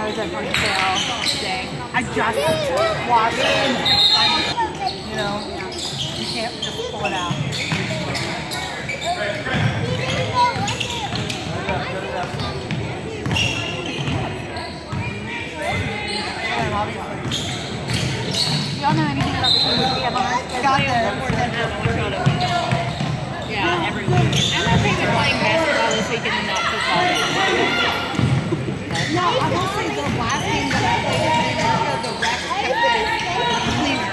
was at ponytail today. I just washed it. You know, you can't just pull it out. Y'all know anything about the things we have on our schedule? Got there. Yeah, every weekend. I'm okay with playing basketball this weekend and not football. No, I will say the last game that I played in America, the ref kept it cleaner.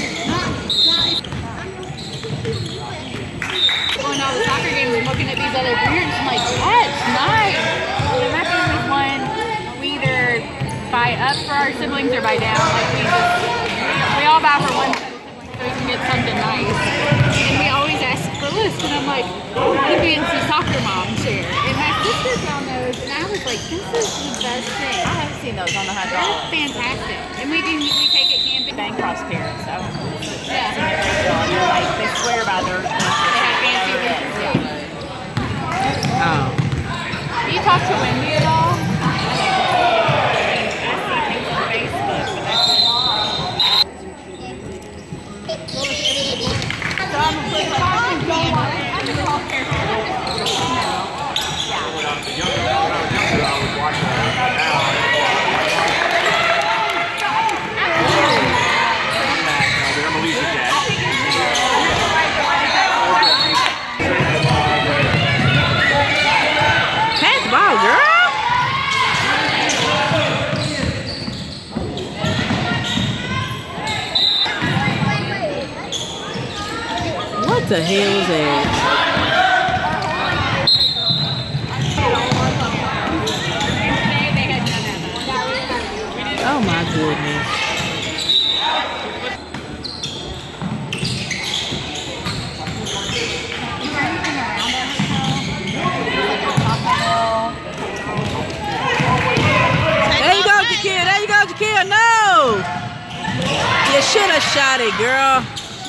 Going to all the soccer games and looking at these other parents, I'm like, that's nice. And my family's one, we either buy up for our siblings or buy down. Like we all buy for one set of siblings so we can get something nice. And we always ask for a list, and I'm like, oh, the fancy soccer mom chair. And my sister found those, and I was like, this is the best thing. I haven't seen those on the hot dog. That's fantastic. And we take it camping. Bank Cross parents, so Yeah. they're like, they swear by their. They have fancy things. Yeah. Oh. Do you talk to Wendy at all? Pass the ball, girl. What the hell was that? Oh my goodness. There you go, Jakia. There you go, Jakia. No! You should have shot it, girl.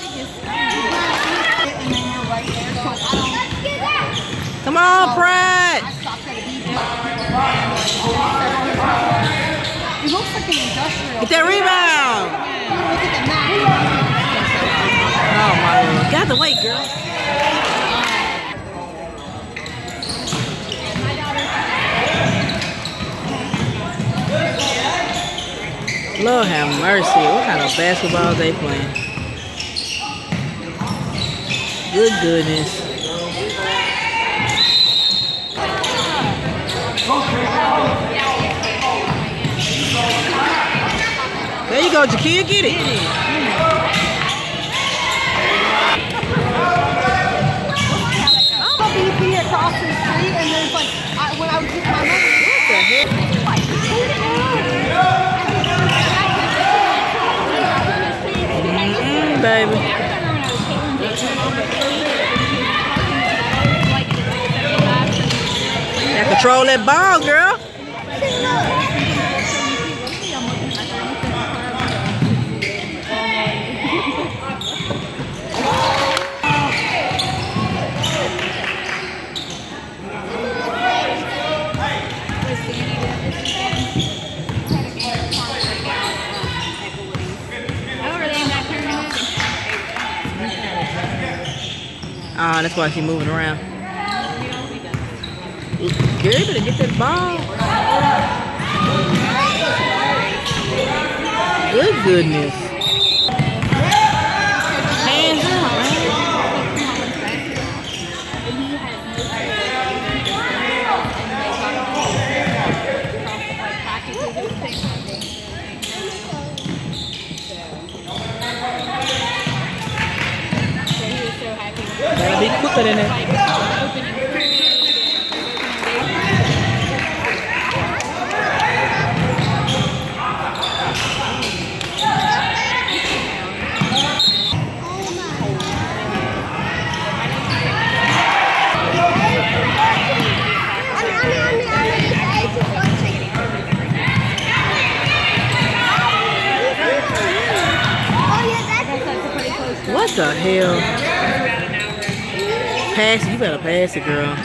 Come on, Pride. It looks like an industrial. Get that rebound. Look at the map. Oh my Lord. Get out the way, girl. Lord have mercy. What kind of basketball are they playing? Good goodness. There you go, Jakia, get it. I'm BP across the street, and there's like, when I was with my mother, What the heck? Baby. Yeah, control that ball, girl. Ah, that's why she's moving around. Girl, you better get that ball. Good goodness. Hands up. Gotta be quicker than that. What the hell? Pass it. You better pass it, girl.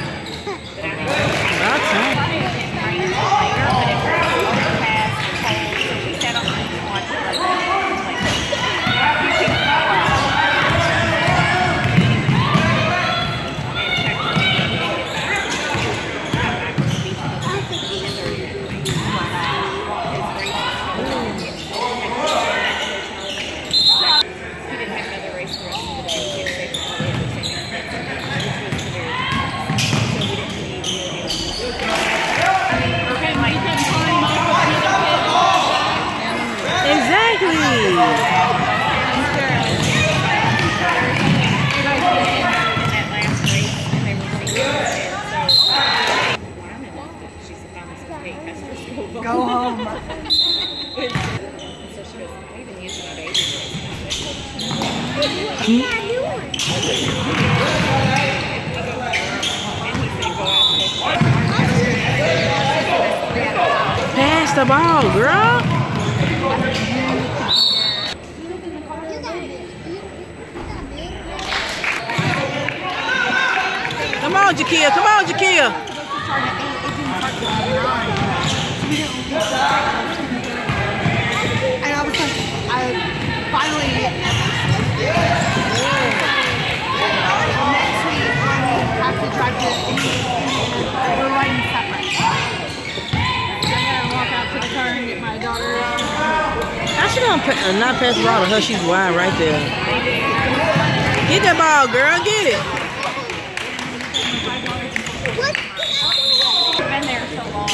Go home. Pass the ball, girl. Come on, Jakia. Come on, Jakia. And I was like, I finally next week when we have to drive to we're riding separate. I gotta walk out to the car and get my daughter. I should not pass the ball to her. She's wide right there. Get that ball, girl. Get it. Been there so long.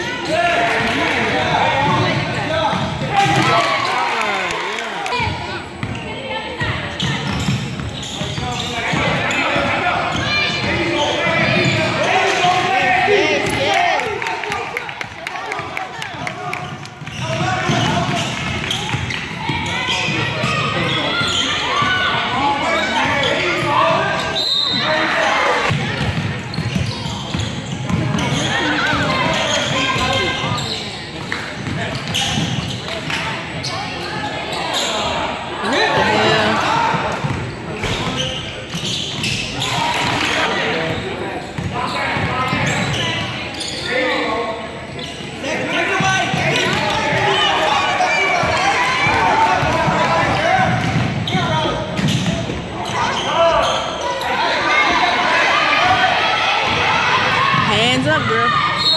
Hands up, girl.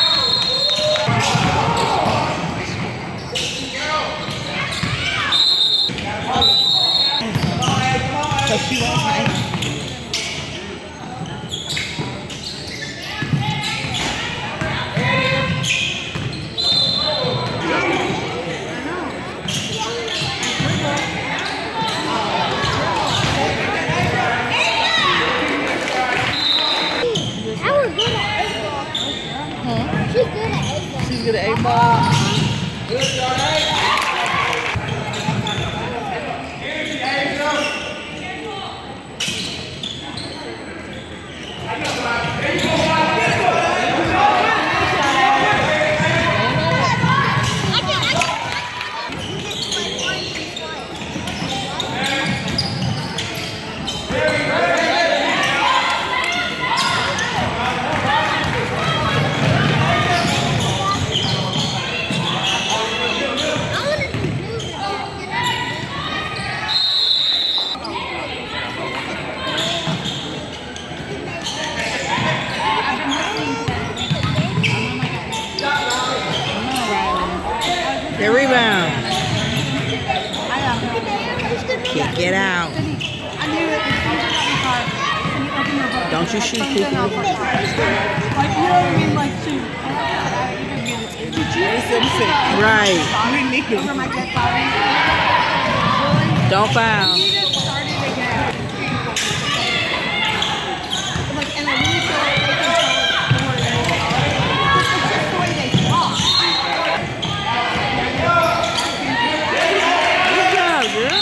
She's good at 8-ball. The rebound. Kick it out. Don't you shoot people. Like, you know what I mean? Like, shoot. Right. We need them. Don't foul. And I really feel like they can tell it's just the way they talk. Good job, girl.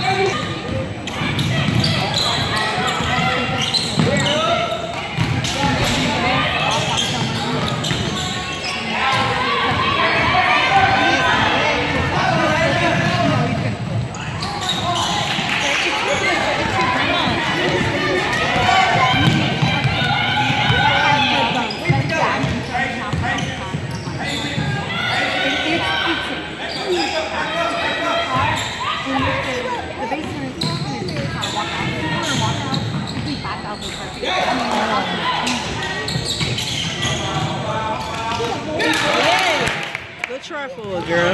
Good try for it, girl.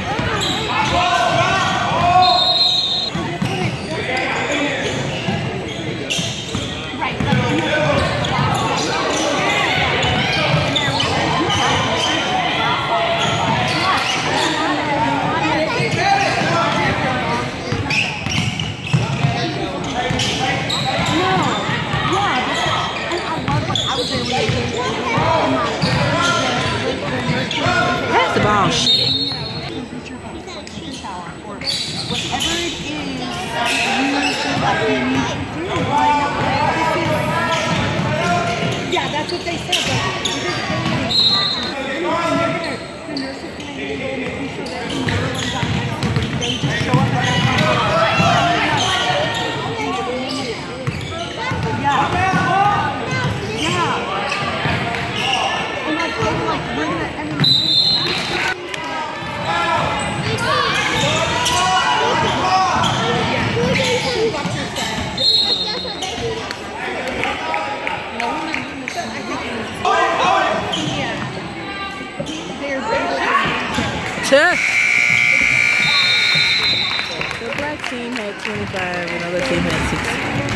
Oh shit. Temperature pump, like chicken shower, or whatever it is you feel like you need to do. Yeah, that's what they said. The nurses can handle making sure that everyone's on medicine. They just show up at that The black team had 25, another team had 16.